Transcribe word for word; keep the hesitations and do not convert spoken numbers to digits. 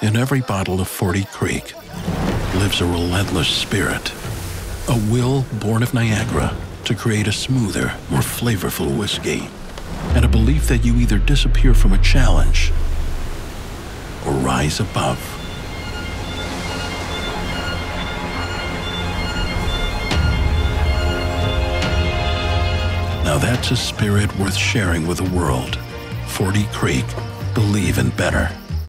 In every bottle of forty Creek lives a relentless spirit, a will born of Niagara to create a smoother, more flavorful whiskey, and a belief that you either disappear from a challenge or rise above. Now that's a spirit worth sharing with the world. forty Creek, believe in better.